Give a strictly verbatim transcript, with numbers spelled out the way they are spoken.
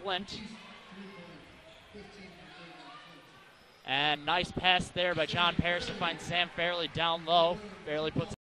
Flint. And nice pass there by John Parris to find Sam Fehrle down low. Fehrle puts